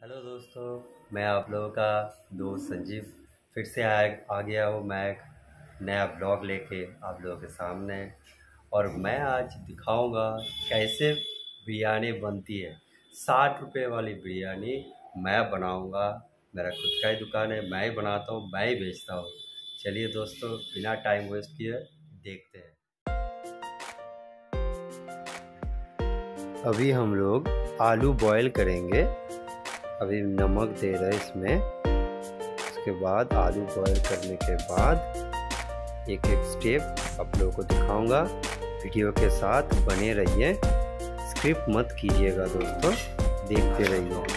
Hello दोस्तों, मैं आप लोगों का दोस्त संजीव फिर से आ गया हूँ। मैं एक नया ब्लॉग लेके आप लोगों के सामने, और मैं आज दिखाऊंगा कैसे बिरयानी बनती है। 60 रुपये वाली बिरयानी मैं बनाऊंगा। मेरा खुद का ही दुकान है, मैं ही बनाता हूँ, मैं ही बेचता हूँ। चलिए दोस्तों, बिना टाइम वेस्ट किए देखते हैं। अभी हम लोग आलू बॉयल करेंगे। अभी नमक दे रहे हैं इसमें। उसके बाद आलू बॉयल करने के बाद एक एक स्टेप आप लोगों को दिखाऊंगा। वीडियो के साथ बने रहिए, स्क्रिप्ट मत कीजिएगा दोस्तों, देखते रहिए।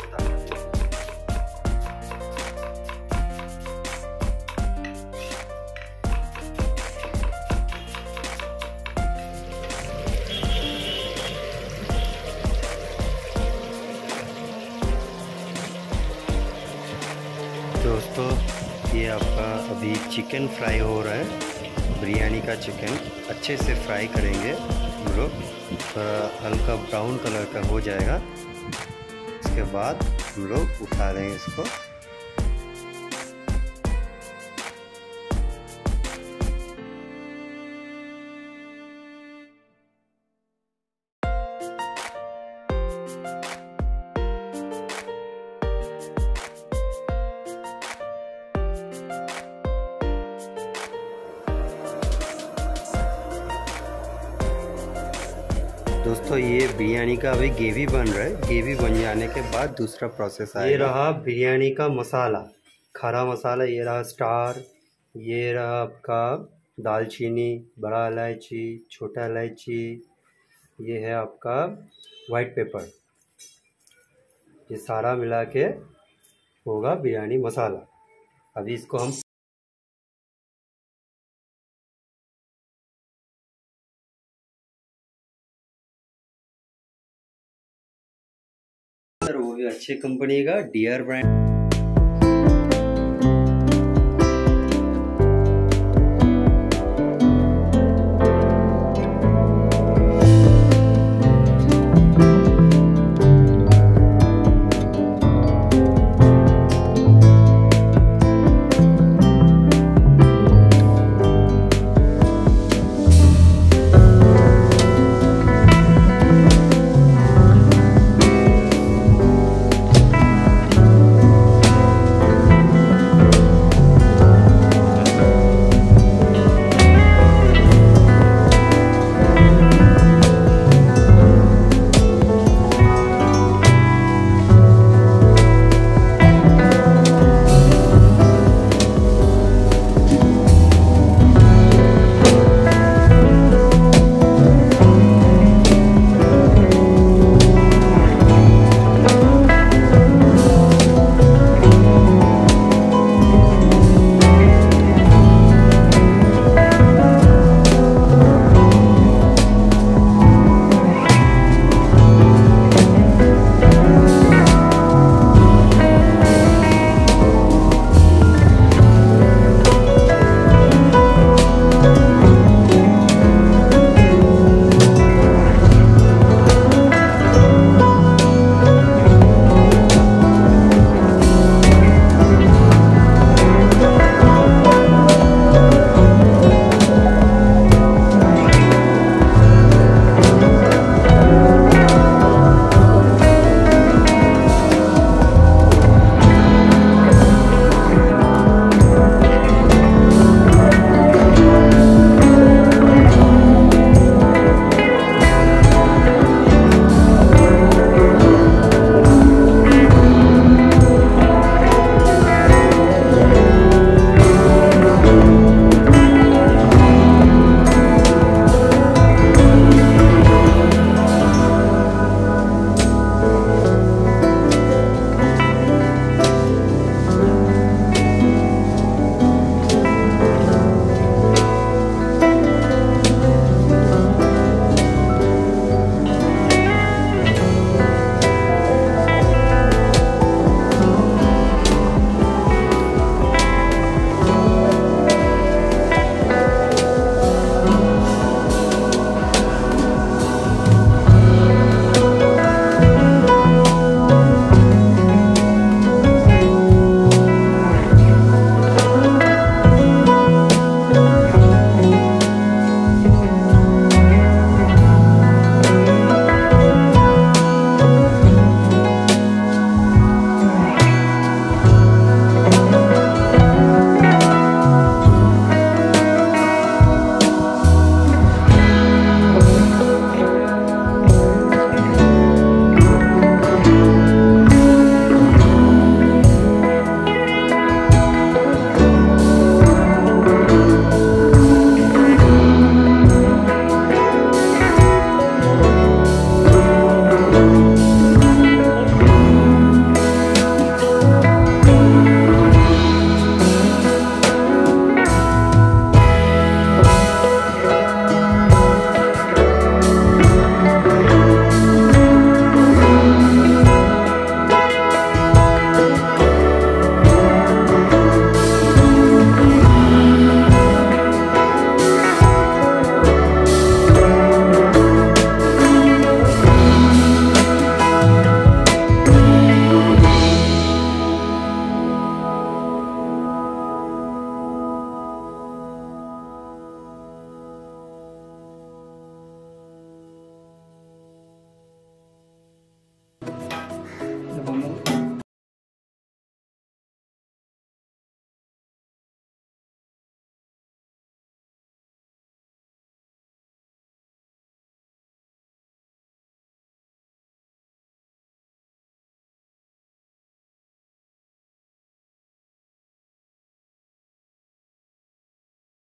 दोस्तों, ये आपका अभी चिकन फ्राई हो रहा है। बिरयानी का चिकन अच्छे से फ्राई करेंगे हम लोग, थोड़ा हल्का ब्राउन कलर का हो जाएगा। इसके बाद हम लोग उठा देंगे इसको। दोस्तों, ये बिरयानी का अभी ग्रेवी बन रहा है। ग्रेवी बन जाने के बाद दूसरा प्रोसेस आएगा। ये रहा बिरयानी का मसाला, खड़ा मसाला। ये रहा स्टार, ये रहा आपका दालचीनी, बड़ा इलायची, छोटा इलायची, ये है आपका वाइट पेपर। ये सारा मिला के होगा बिरयानी मसाला। अभी इसको हम वो भी अच्छी कंपनी का, डियर ब्रांड।